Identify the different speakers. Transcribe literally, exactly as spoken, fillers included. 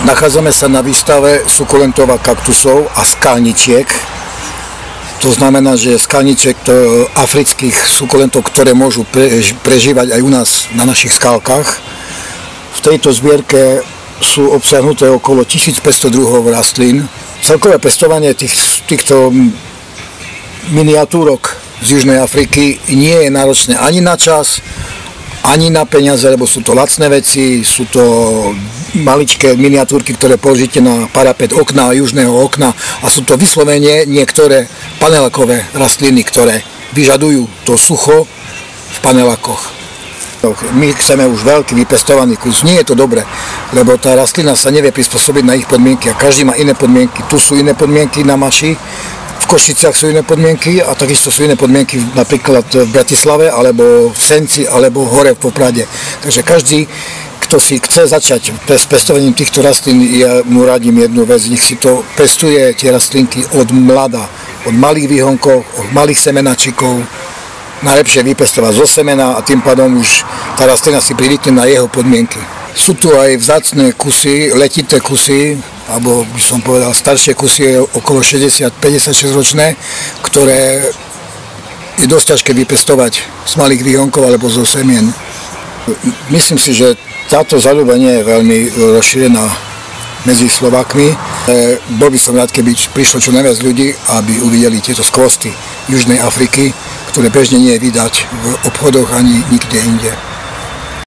Speaker 1: Nachádzame sa na výstave sukulentov a kaktusov a skalničiek. To znamená, že skalničiek to afrických sukulentov, ktoré môžu prežívať aj u nás na našich skalkách. V tejto zbierke sú obsiahnuté okolo tisícpäťsto druhov rastlín. Celkové pestovanie tých, týchto miniatúrok z Južnej Afriky nie je náročné ani na čas, ani na peniaze, lebo sú to lacné veci, sú to maličké miniatúrky, ktoré položíte na parapet okna, južného okna a sú to vyslovene niektoré panelákové rastliny, ktoré vyžadujú to sucho v panelákoch. My chceme už veľký vypestovaný kus. Nie je to dobré, lebo tá rastlina sa nevie prispôsobiť na ich podmienky a každý má iné podmienky. Tu sú iné podmienky na Maši, v Košiciach sú iné podmienky a takisto sú iné podmienky napríklad v Bratislave, alebo v Senci, alebo hore v Poprade. Takže každý, kto si chce začať s pestovaním týchto rastlín, ja mu radím jednu vec, nech si to pestuje tie rastlinky od mlada, od malých výhonkov, od malých semenáčikov. Najlepšie vypestovať zo semena a tým pádom už tá rastlina si privykne na jeho podmienky. Sú tu aj vzácne kusy, letité kusy, alebo by som povedal staršie kusy, okolo šesťdesiat päťdesiatšesť ročné, ktoré je dosť ťažké vypestovať z malých výhonkov alebo zo semien. Myslím si, že táto zaľuba nie je veľmi rozšírená medzi Slovákmi. Bol by som rád, keby prišlo čo najviac ľudí, aby uvideli tieto skvosty Južnej Afriky, ktoré bežne nie je vidať v obchodoch ani nikde inde.